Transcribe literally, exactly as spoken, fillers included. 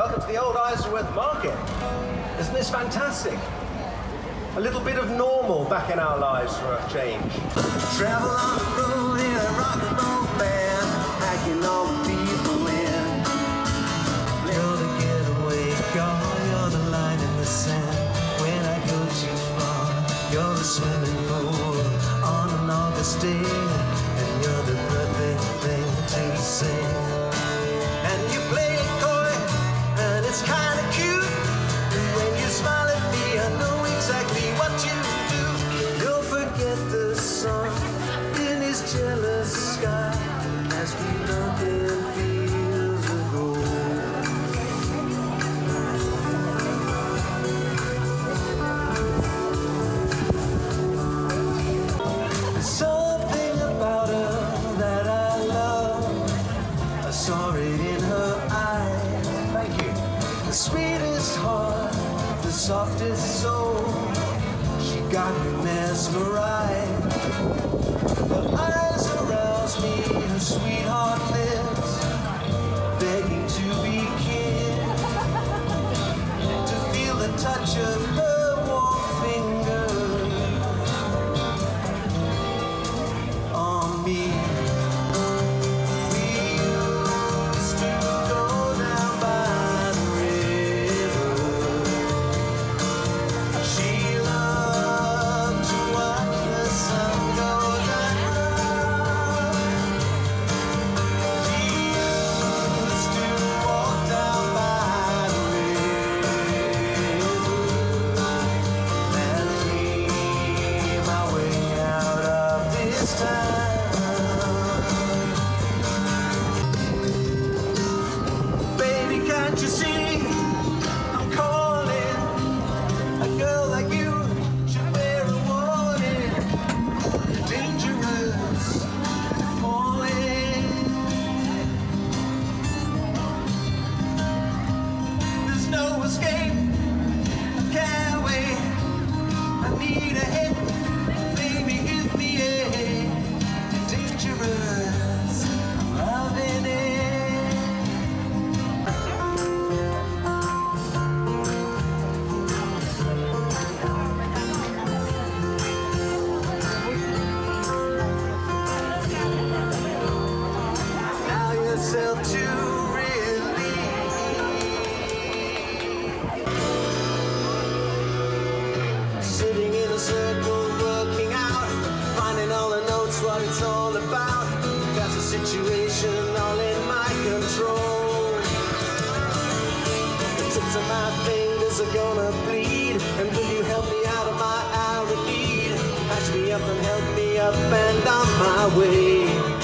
Welcome to the old Isleworth market. Isn't this fantastic? A little bit of normal back in our lives for a change. Travel on the road in a rock and roll band, packing all the people in. You're the getaway car, you're the line in the sand. When I go too far, you're the swimming pool on an August day, and you're the perfect thing to say. And you play it coy, and it's kind of cute. When you smile at me, I know exactly what you do. Don't forget the sun in his jealous sky as we loved in fields of gold. There's something about her that I love. I saw it in her eyes. Thank you. The sweetest heart, the softest soul, she got me mesmerized. Her eyes arouse me, her sweetheart lips, begging to be kissed, to feel the touch of her warm fingers on me. Baby, can't you see I'm calling? A girl like you should wear a warning. Dangerous, falling. There's no escape, I can't wait. I need a hit, baby, hit me, yeah. Dangerous, I'm loving it. Yourself to relieve. Sitting in a circle, working out, finding all the notes, what it's all about. Got the situation all in my control. The tips of my fingers are gonna bleed, and will you help me out of my hour of need? Patch me up and help me up and on my way.